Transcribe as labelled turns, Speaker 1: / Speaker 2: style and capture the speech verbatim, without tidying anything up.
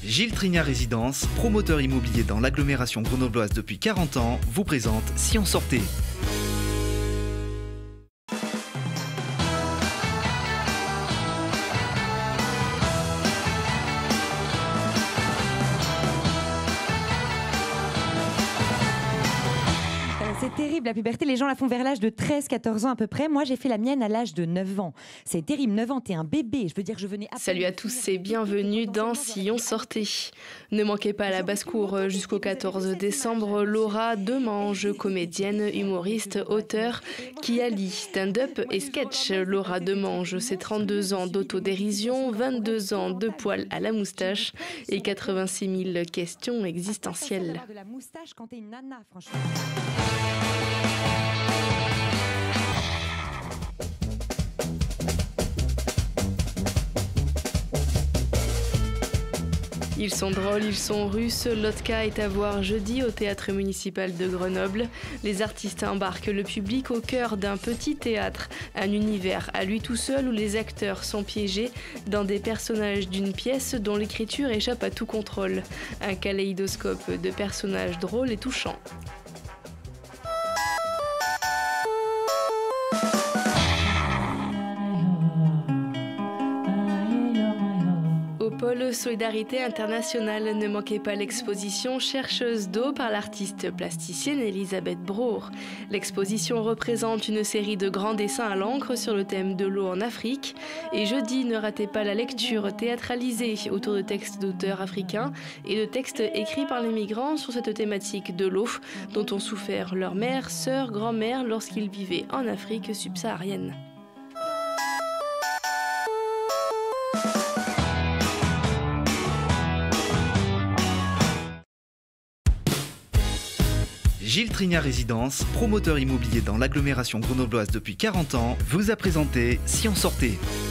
Speaker 1: Gilles Trignat Résidence, promoteur immobilier dans l'agglomération grenobloise depuis quarante ans, vous présente Si on sortait.
Speaker 2: C'est terrible, la puberté, les gens la font vers l'âge de treize quatorze ans à peu près. Moi, j'ai fait la mienne à l'âge de neuf ans. C'est terrible, neuf ans, t'es un bébé. Je veux dire, je venais...
Speaker 3: Salut à tous et bienvenue dans Si on sortait. Ne manquez pas la basse-cour jusqu'au quatorze décembre. Laura Demange, comédienne, humoriste, auteure, qui allie stand-up et sketch. Laura Demange, c'est trente-deux ans d'autodérision, vingt-deux ans de poils à la moustache et quatre-vingt-six mille questions existentielles.
Speaker 2: De la moustache quand t'es une nana, franchement.
Speaker 3: Ils sont drôles, ils sont russes. Lotka est à voir jeudi au théâtre municipal de Grenoble. Les artistes embarquent le public au cœur d'un petit théâtre, un univers à lui tout seul où les acteurs sont piégés dans des personnages d'une pièce dont l'écriture échappe à tout contrôle. Un kaléidoscope de personnages drôles et touchants. Au pôle Solidarité Internationale, ne manquez pas l'exposition Chercheuse d'eau par l'artiste plasticienne Elisabeth Broer. L'exposition représente une série de grands dessins à l'encre sur le thème de l'eau en Afrique. Et jeudi, ne ratez pas la lecture théâtralisée autour de textes d'auteurs africains et de textes écrits par les migrants sur cette thématique de l'eau dont ont souffert leurs mères, sœurs, grand-mères lorsqu'ils vivaient en Afrique subsaharienne.
Speaker 1: Gilles Trignat Résidence, promoteur immobilier dans l'agglomération grenobloise depuis quarante ans, vous a présenté Si on sortait.